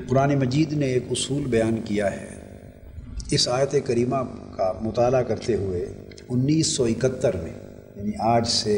قرآن مجید نے ایک اصول بیان کیا ہے۔ اس آیت کریمہ کا مطالعہ کرتے ہوئے 1971 میں، یعنی آج سے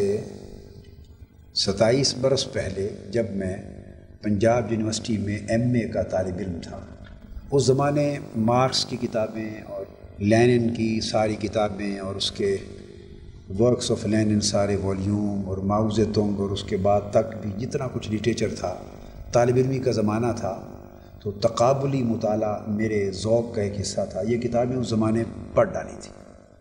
27 برس پہلے، جب میں پنجاب یونیورسٹی میں ایم اے کا طالب علم تھا، اس زمانے مارکس کی کتابیں اور لینن کی ساری کتابیں اور اس کے ورکس آف لینن سارے والیوم اور ماؤ زیدونگ اور اس کے بعد تک بھی جتنا کچھ لٹریچر تھا، طالب علمی کا زمانہ تھا، تو تقابلی مطالعہ میرے ذوق کا ایک حصہ تھا۔ یہ کتابیں اس زمانے پڑھ ڈالی تھی۔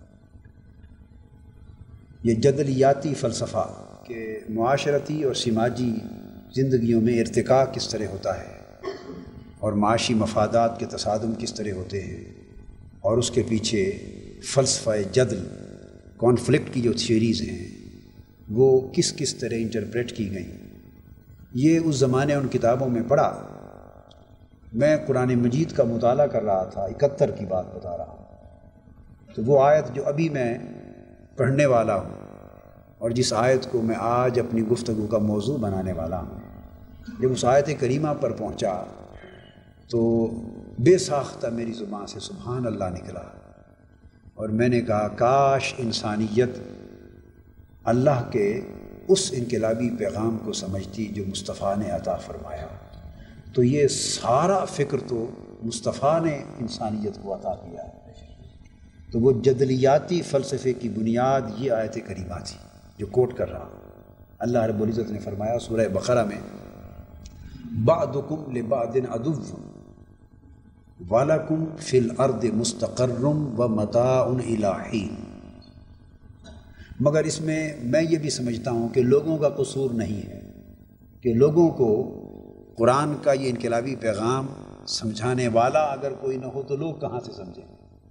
یہ جدلیاتی فلسفہ کہ معاشرتی اور سماجی زندگیوں میں ارتقاء کس طرح ہوتا ہے اور معاشی مفادات کے تصادم کس طرح ہوتے ہیں، اور اس کے پیچھے فلسفہ جدل، کانفلکٹ کی جو تھیوریز ہیں وہ کس کس طرح انٹرپریٹ کی گئیں، یہ اس زمانے ان کتابوں میں پڑھا۔ میں قرآن مجید کا مطالعہ کر رہا تھا، 71 کی بات بتا رہا ہوں، تو وہ آیت جو ابھی میں پڑھنے والا ہوں اور جس آیت کو میں آج اپنی گفتگو کا موضوع بنانے والا ہوں، جب اس آیت کریمہ پر پہنچا تو بے ساختہ میری زبان سے سبحان اللہ نکلا، اور میں نے کہا کاش انسانیت اللہ کے اس انقلابی پیغام کو سمجھتی جو مصطفیٰ نے عطا فرمایا، تو یہ سارا فکر تو مصطفیٰ نے انسانیت کو عطا کیا ہے۔ تو وہ جدلیاتی فلسفے کی بنیاد یہ آیت کریمہ تھی جو کوٹ کر رہا ہوں۔ اللہ رب العزت نے فرمایا سورہ بقرہ میں، بعضکم لبعض عدو وَلَكُمْ فِي الْأَرْضِ مُسْتَقَرٌّ وَمَتَاعٌ إِلَىٰ حِينٍ۔ مگر اس میں یہ بھی سمجھتا ہوں کہ لوگوں کا قصور نہیں ہے، کہ لوگوں کو قرآن کا یہ انقلابی پیغام سمجھانے والا اگر کوئی نہ ہو تو لوگ کہاں سے سمجھیں؟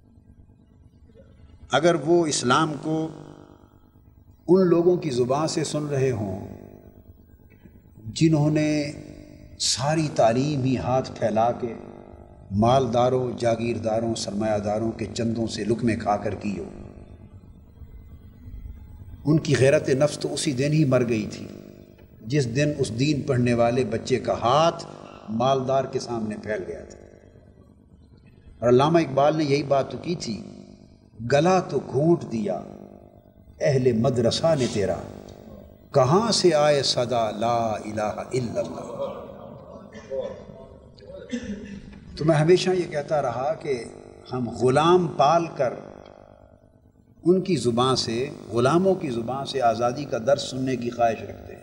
اگر وہ اسلام کو ان لوگوں کی زبان سے سن رہے ہوں جنہوں نے ساری تعلیم ہی ہاتھ پھیلا کے مالداروں، جاگیرداروں، سرمایہ داروں کے چندوں سے لقمے کھا کر کی ہو، ان کی غیرت نفس تو اسی دن ہی مر گئی تھی جس دن اس دین پڑھنے والے بچے کا ہاتھ مالدار کے سامنے پھیل گیا تھا۔ اور علامہ اقبال نے یہی بات تو کی تھی، گلا تو گھونٹ دیا اہل مدرسہ نے تیرا، کہاں سے آئے صدا لا الہ الا اللہ۔ تو میں ہمیشہ یہ کہتا رہا کہ ہم غلام پال کر ان کی زبان سے، غلاموں کی زبان سے آزادی کا درس سننے کی خواہش رکھتے ہیں۔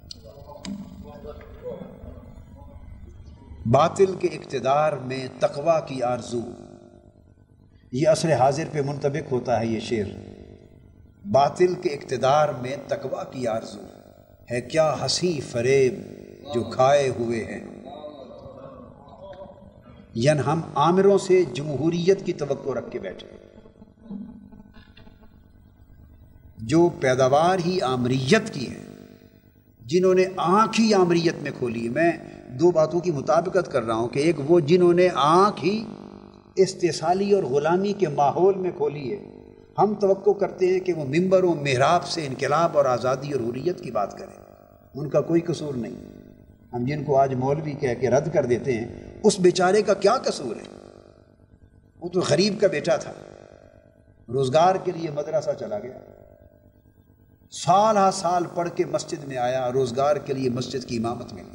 باطل کے اقتدار میں تقویٰ کی آرزو، یہ عصر حاضر پہ منطبق ہوتا ہے یہ شعر۔ باطل کے اقتدار میں تقویٰ کی آرزو ہے، کیا ہنسی فریب جو کھائے ہوئے ہیں۔ یعنی ہم آمروں سے جمہوریت کی توقع رکھ کے بیٹھے، جو پیداوار ہی آمریت کی ہے، جنہوں نے آنکھ ہی آمریت میں کھولی ہے۔ میں دو باتوں کی مطابقت کر رہا ہوں کہ ایک وہ جنہوں نے آنکھ ہی استحصالی اور غلامی کے ماحول میں کھولی ہے، ہم توقع کرتے ہیں کہ وہ ممبر و محراب سے انقلاب اور آزادی اور حریت کی بات کریں، ان کا کوئی قصور نہیں۔ ہم جن کو آج مولوی کہہ کے رد کر دیتے ہیں، اس بیچارے کا کیا قصور ہے؟ وہ تو غریب کا بیٹا تھا، روزگار کے لیے مدرسہ چلا گیا، سال ہا سال پڑھ کے مسجد میں آیا، روزگار کے لیے مسجد کی امامت میں گئی۔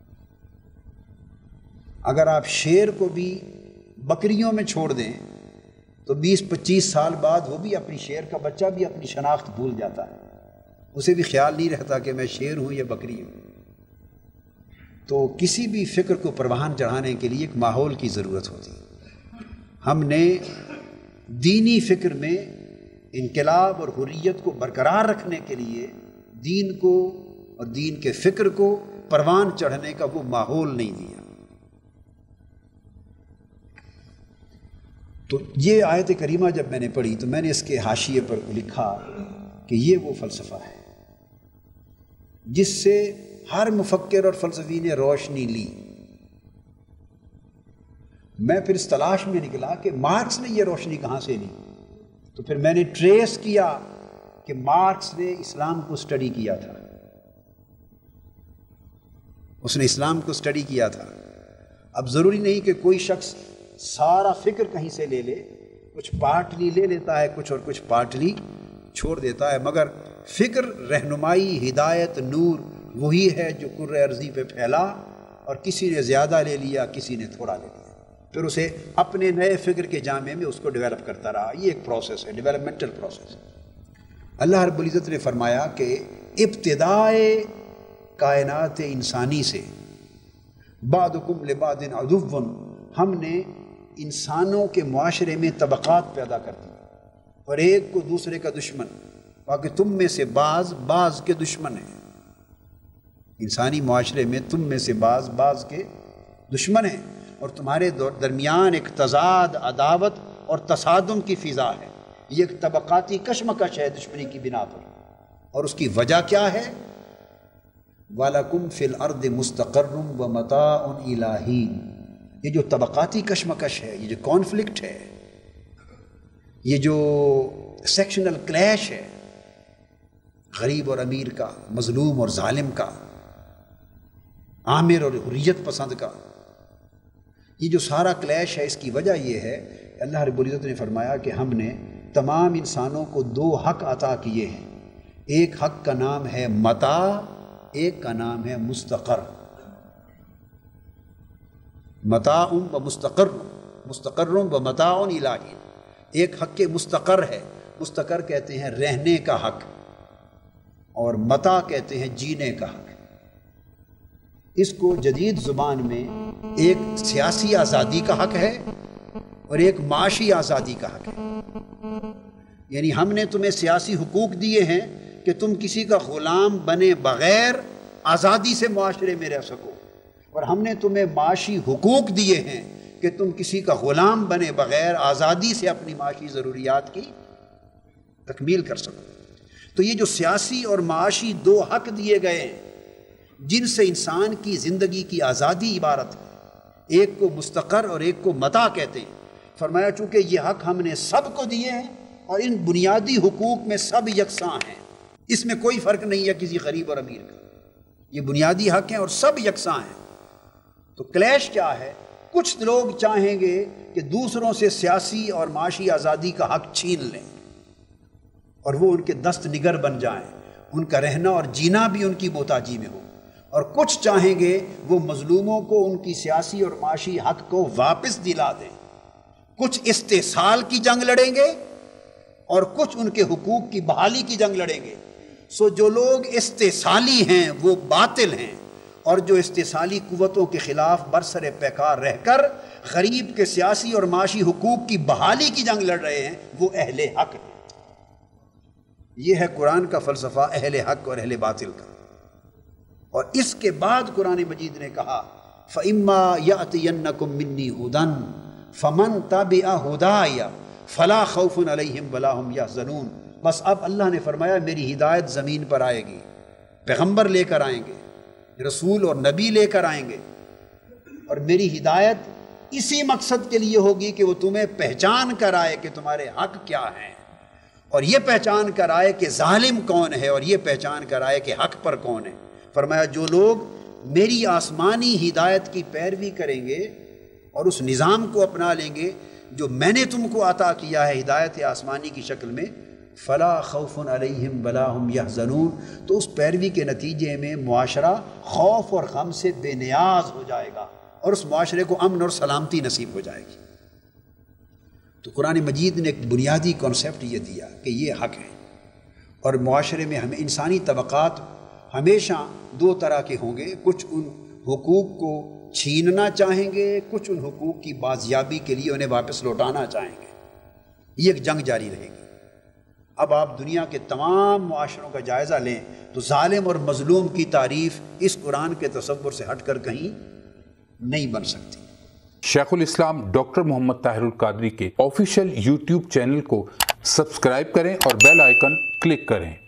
اگر آپ شیر کو بھی بکریوں میں چھوڑ دیں تو 20-25 سال بعد وہ بھی اپنی شیر کا بچہ بھی اپنی شناخت بھول جاتا ہے، اسے بھی خیال نہیں رہتا کہ میں شیر ہوں یا بکری ہوں۔ تو کسی بھی فکر کو پروان چڑھانے کے لیے ایک ماحول کی ضرورت ہوتی ہے۔ ہم نے دینی فکر میں انقلاب اور حریت کو برقرار رکھنے کے لیے دین کو اور دین کے فکر کو پروان چڑھنے کا وہ ماحول نہیں دیا۔ تو یہ آیت کریمہ جب میں نے پڑھی تو میں نے اس کے حاشیے پر لکھا کہ یہ وہ فلسفہ ہے جس سے ہر مفکر اور فلسفی نے روشنی لی۔ میں پھر اس تلاش میں نکلا کہ مارکس نے یہ روشنی کہاں سے لی، تو پھر میں نے ٹریس کیا کہ مارکس نے اسلام کو سٹڈی کیا تھا، اس نے اسلام کو سٹڈی کیا تھا۔ اب ضروری نہیں کہ کوئی شخص سارا فکر کہیں سے لے لے، کچھ پارٹلی لے لیتا ہے کچھ، اور کچھ پارٹلی چھوڑ دیتا ہے، مگر فکر، رہنمائی، ہدایت، نور وہی ہے جو کرۂ ارضی پہ پھیلا، اور کسی نے زیادہ لے لیا، کسی نے تھوڑا لے لیا، پھر اسے اپنے نئے فکر کے جامع میں اس کو ڈیولپ کرتا رہا۔ یہ ایک پروسیس ہے، ڈیولپمنٹل پروسیس۔ اللہ رب العزت نے فرمایا کہ ابتدائے کائنات انسانی سے بعضکم لبعض عدو، ہم نے انسانوں کے معاشرے میں طبقات پیدا کر دی اور ایک کو دوسرے کا دشمن، باقی تم میں سے بعض کے دشمن ہیں۔ انسانی معاشرے میں تم میں سے بعض کے دشمن ہیں، اور تمہارے درمیان ایک تضاد، عداوت اور تصادم کی فضا ہے۔ یہ ایک طبقاتی کشمکش ہے دشمنی کی بنا پر، اور اس کی وجہ کیا ہے؟ وَلَكُمْ فِي الْأَرْضِ مُسْتَقَرٌّ وَمَتَاعٌ إِلَىٰ حِينٍ۔ یہ جو طبقاتی کشمکش ہے، یہ جو کانفلکٹ ہے، یہ جو سیکشنل کلیش ہے، غریب اور امیر کا، مظلوم اور ظالم کا، عامر اور حریت پسند کا، یہ جو سارا کلیش ہے، اس کی وجہ یہ ہے کہ اللہ رب العزت نے فرمایا کہ ہم نے تمام انسانوں کو دو حق عطا کیے ہیں۔ ایک حق کا نام ہے متاع، ایک کا نام ہے مستقر۔ متاع و مستقر و متاع الہی۔ ایک حق مستقر ہے، مستقر کہتے ہیں رہنے کا حق، اور متاع کہتے ہیں جینے کا حق۔ اس کو جدید زبان میں ایک سیاسی آزادی کا حق ہے اور ایک معاشی آزادی کا حق ہے۔ یعنی ہم نے تمہیں سیاسی حقوق دیے ہیں کہ تم کسی کا غلام بنے بغیر آزادی سے معاشرے میں رہ سکو، اور ہم نے تمہیں معاشی حقوق دیے ہیں کہ تم کسی کا غلام بنے بغیر آزادی سے اپنی معاشی ضروریات کی تکمیل کر سکو۔ تو یہ جو سیاسی اور معاشی دو حق دیے گئے ہیں جن سے انسان کی زندگی کی آزادی عبارت ہے، ایک کو مستقر اور ایک کو متاع کہتے ہیں۔ فرمایا چونکہ یہ حق ہم نے سب کو دیے ہیں اور ان بنیادی حقوق میں سب یکساں ہیں، اس میں کوئی فرق نہیں ہے کسی غریب اور امیر کا، یہ بنیادی حق ہیں اور سب یکساں ہیں۔ تو کلیش کیا ہے؟ کچھ لوگ چاہیں گے کہ دوسروں سے سیاسی اور معاشی آزادی کا حق چھین لیں اور وہ ان کے دست نگر بن جائیں، ان کا رہنا اور جینا بھی ان کی محتاجی میں ہو، اور کچھ چاہیں گے وہ مظلوموں کو ان کی سیاسی اور معاشی حق کو واپس دلا دیں۔ کچھ استحصال کی جنگ لڑیں گے اور کچھ ان کے حقوق کی بحالی کی جنگ لڑیں گے۔ سو جو لوگ استحصالی ہیں وہ باطل ہیں، اور جو استحصالی قوتوں کے خلاف برسر پیکار رہ کر غریب کے سیاسی اور معاشی حقوق کی بحالی کی جنگ لڑ رہے ہیں وہ اہل حق ہیں۔ یہ ہے قرآن کا فلسفہ اہل حق اور اہل باطل کا۔ اور اس کے بعد قرآن مجید نے کہا فَإِمَّا يَأْتِيَنَّكُم مِّنِّي هُدًى فَمَن تَبِعَ هُدَايَ فَلَا خَوْفٌ عَلَيْهِمْ وَلَا هُمْ يَحْزَنُونَ۔ بس اب اللہ نے فرمایا میری ہدایت زمین پر آئے گی، پیغمبر لے کر آئیں گے، رسول اور نبی لے کر آئیں گے، اور میری ہدایت اسی مقصد کے لیے ہوگی کہ وہ تمہیں پہچان کر آئے کہ تمہارے حق کیا ہیں، اور یہ پہچان کر آئے کہ ظالم کون ہے، اور یہ پہچان کر آئے کہ حق پر کون ہے۔ فرمایا جو لوگ میری آسمانی ہدایت کی پیروی کریں گے اور اس نظام کو اپنا لیں گے جو میں نے تم کو عطا کیا ہے ہدایت آسمانی کی شکل میں، فلا خوف علیہم ولا ہم یحزنون، تو اس پیروی کے نتیجے میں معاشرہ خوف اور غم سے بے نیاز ہو جائے گا اور اس معاشرے کو امن اور سلامتی نصیب ہو جائے گی۔ تو قرآن مجید نے ایک بنیادی کانسیپٹ یہ دیا کہ یہ حق ہے، اور معاشرے میں ہمیں انسانی طبقات ہمیشہ دو طرح کے ہوں گے، کچھ ان حقوق کو چھیننا چاہیں گے، کچھ ان حقوق کی بازیابی کے لیے انہیں واپس لوٹانا چاہیں گے۔ یہ ایک جنگ جاری رہے گی۔ اب آپ دنیا کے تمام معاشروں کا جائزہ لیں تو ظالم اور مظلوم کی تعریف اس قرآن کے تصور سے ہٹ کر کہیں نہیں بن سکتی۔ شیخ الاسلام ڈاکٹر محمد طاہر القادری کے آفیشیل یوٹیوب چینل کو سبسکرائب کریں اور بیل آئیکن کلک کریں۔